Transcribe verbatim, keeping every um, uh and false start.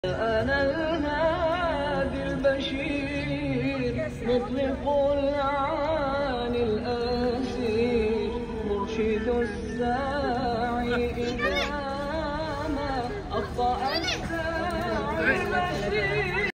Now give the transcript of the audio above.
أنا الهادي البشير مطلق العاني الأسير مرشد الساعي إذا ما أخطأ الساعي البشير.